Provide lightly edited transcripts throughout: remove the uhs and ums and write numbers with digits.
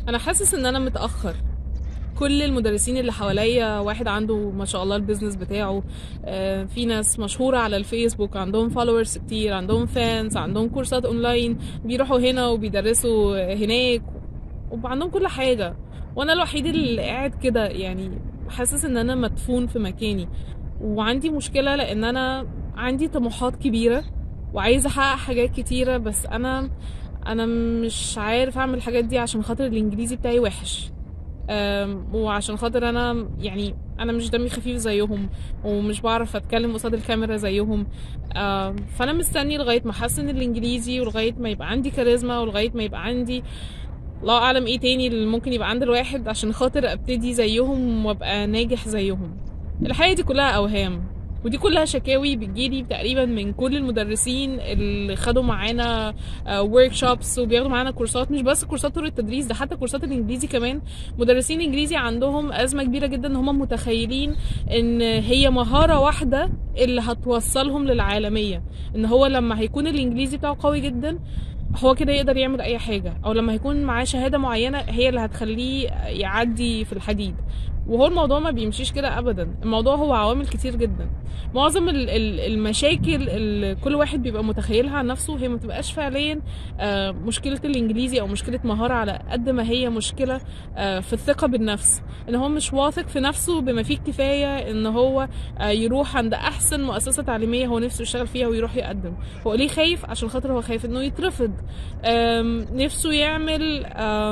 انا حاسس ان انا متاخر. كل المدرسين اللي حواليا واحد عنده ما شاء الله البيزنس بتاعه، في ناس مشهورة على الفيسبوك، عندهم فولورز كتير، عندهم فانز، عندهم كورسات اونلاين، بيروحوا هنا وبيدرسوا هناك وعندهم كل حاجة. وانا الوحيد اللي قاعد كده، يعني حاسس ان انا مدفون في مكاني. وعندي مشكلة لان انا عندي طموحات كبيرة وعايزة احقق حاجات كتيرة، بس انا مش عارف اعمل الحاجات دي عشان خاطر الانجليزي بتاعي وحش. وعشان خاطر انا مش دمي خفيف زيهم، ومش بعرف اتكلم قصاد الكاميرا زيهم. فانا مستني لغايه ما احسن الانجليزي، ولغايه ما يبقى عندي كاريزما، ولغايه ما يبقى عندي الله اعلم ايه تاني اللي ممكن يبقى عند الواحد عشان خاطر ابتدي زيهم وابقى ناجح زيهم. الحقيقه دي كلها اوهام، ودي كلها شكاوي بتجيلي تقريبا من كل المدرسين اللي خدوا معانا ورك شوبس وبياخدوا معانا كورسات. مش بس كورسات طول التدريس ده، حتى كورسات الانجليزي كمان. مدرسين الانجليزي عندهم ازمه كبيره جدا ان هم متخيلين ان هي مهاره واحده اللي هتوصلهم للعالميه، ان هو لما هيكون الانجليزي بتاعه قوي جدا هو كده يقدر يعمل اي حاجه، او لما هيكون معاه شهاده معينه هي اللي هتخليه يعدي في الحديد. وهو الموضوع ما بيمشيش كده ابدا. الموضوع هو عوامل كتير جدا. معظم المشاكل اللي كل واحد بيبقى متخيلها عن نفسه هي ما بتبقاش فعليا مشكله الانجليزي او مشكله مهاره، على قد ما هي مشكله في الثقه بالنفس. ان هو مش واثق في نفسه بما فيه الكفايه ان هو يروح عند احسن مؤسسه تعليميه هو نفسه يشتغل فيها ويروح يقدم. هو ليه خايف؟ عشان خاطر هو خايف انه يترفض. نفسه يعمل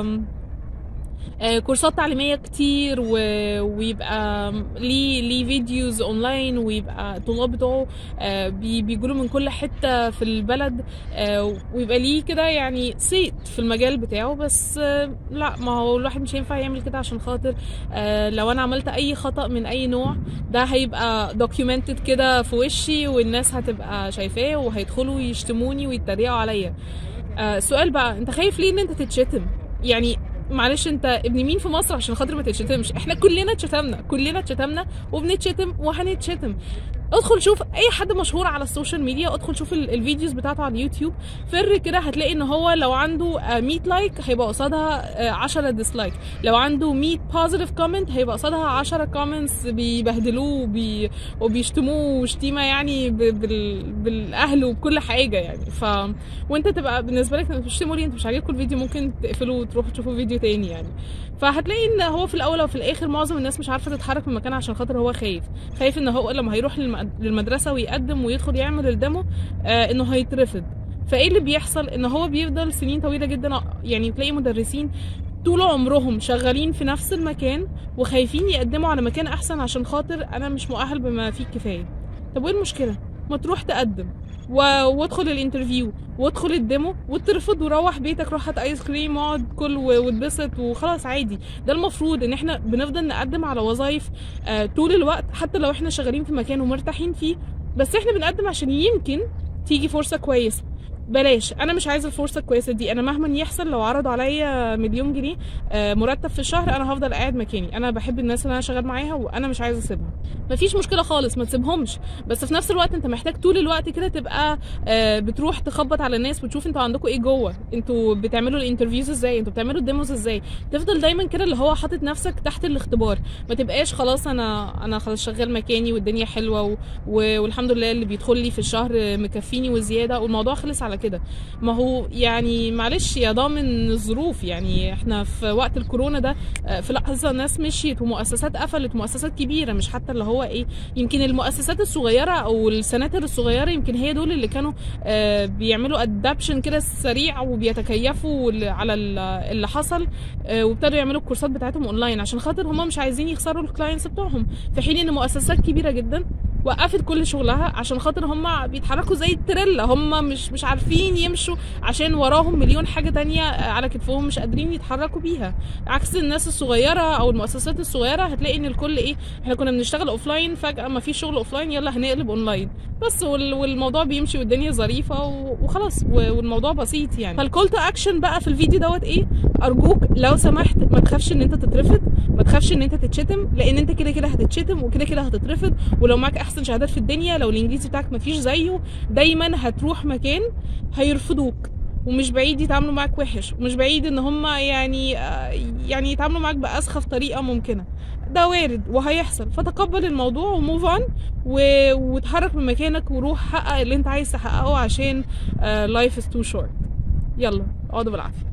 كورسات تعليمية كتير ويبقى ليه فيديوز اونلاين، ويبقى الطلاب بتوعه بيجولوا من كل حتة في البلد، ويبقى ليه كده يعني صيت في المجال بتاعه. بس لا، ما هو الواحد مش هينفع يعمل كده عشان خاطر لو انا عملت اي خطأ من اي نوع ده هيبقى documented كده في وشي، والناس هتبقى شايفاه وهيدخلوا يشتموني ويتريقوا عليا. سؤال بقى، انت خايف ليه ان انت تتشتم؟ يعني معلش، انت ابن مين في مصر عشان خاطر ما تتشتمش؟ احنا كلنا اتشتمنا وبنتشتم وهنتشتم. ادخل شوف اي حد مشهور على السوشيال ميديا، ادخل شوف الفيديوز بتاعته على اليوتيوب، فر كده هتلاقي ان هو لو عنده 100 لايك هيبقى قصادها 10 ديسلايك، لو عنده 100 بوزيتيف كومنت هيبقى قصادها 10 كومنتس بيبهدلوه وبيشتموه شتيمه يعني بالاهل وبكل حاجه يعني. وانت تبقى بالنسبه لك انت بتشتموا لي، انت مش عاجبكم الفيديو ممكن تقفلوا وتروحوا تشوفوا فيديو تاني يعني. فهتلاقي ان هو في الاول وفي الاخر معظم الناس مش عارفه تتحرك من مكانها عشان خاطر هو خايف ان هو لما هيروح للمدرسه ويقدم ويدخل يعمل الديمو انه هيترفض. فايه اللي بيحصل؟ ان هو بيفضل سنين طويله جدا، يعني تلاقي مدرسين طول عمرهم شغالين في نفس المكان وخايفين يقدموا على مكان احسن عشان خاطر انا مش مؤهل بما فيه الكفايه. طب وايه المشكله؟ ما تروح تقدم وادخل الانترفيو وادخل الديمو وترفض وروح بيتك، روح هات ايس كريم واقعد كل واتبسط وخلاص عادي. ده المفروض ان احنا بنفضل نقدم على وظايف طول الوقت، حتى لو احنا شغالين في مكان ومرتاحين فيه، بس احنا بنقدم عشان يمكن تيجي فرصه كويسه. بلاش، انا مش عايزه الفرصه الكويسه دي. انا مهما يحصل لو عرضوا عليا 1,000,000 جنيه مرتب في الشهر انا هفضل قاعد مكاني. انا بحب الناس اللي انا شغال معاها وانا مش عايزه اسيبها. مفيش مشكله خالص، ما تسيبهمش، بس في نفس الوقت انت محتاج طول الوقت كده تبقى بتروح تخبط على الناس وتشوف انتوا عندكم ايه جوه، انتوا بتعملوا الانترفيوز ازاي، انتوا بتعملوا الديموز ازاي. تفضل دايما كده اللي هو حاطط نفسك تحت الاختبار. ما تبقاش خلاص انا خلاص شغال مكاني والدنيا حلوه والحمد لله اللي بيدخل لي في الشهر مكفيني وزياده والموضوع خلص على كده. ما هو يعني معلش يا ضامن الظروف، يعني احنا في وقت الكورونا ده في لحظه الناس مشيت ومؤسسات قفلت، مؤسسات كبيره، مش حتى اللي هو ايه، يمكن المؤسسات الصغيره او السناتر الصغيره يمكن هي دول اللي كانوا بيعملوا ادابشن كده سريع وبيتكيفوا على اللي حصل، وابتدوا يعملوا الكورسات بتاعتهم اونلاين عشان خاطر هم مش عايزين يخسروا الكلاينتس بتوعهم، في حين ان مؤسسات كبيره جدا وقفت كل شغلها عشان خاطر هم بيتحركوا زي التريلا، هم مش عارفين يمشوا عشان وراهم مليون حاجه تانية على كتفهم مش قادرين يتحركوا بيها. عكس الناس الصغيره او المؤسسات الصغيره هتلاقي ان الكل ايه، احنا كنا بنشتغل اوفلاين فجاه ما فيش شغل اوفلاين يلا هنقلب اونلاين بس، والموضوع بيمشي والدنيا ظريفه وخلاص والموضوع بسيط يعني. فالكول تو اكشن بقى في الفيديو دوت ايه، ارجوك لو سمحت ما تخافش ان انت تترفض، ما تخافش ان انت تتشتم، لان انت كده كده هتتشتم وكده كده هتترفض. ولو معاك احسن شهادات في الدنيا، لو الانجليزي بتاعك ما فيش زيه، دايما هتروح مكان هيرفضوك. ومش بعيد يتعاملوا معاك وحش، ومش بعيد ان هم يعني يتعاملوا معاك بأسخف طريقة ممكنة. ده وارد وهيحصل، فتقبل الموضوع وموف اون، وتحرك من مكانك وروح حقق اللي انت عايز تحققه، عشان life is too short. يلا اقعدوا بالعافية.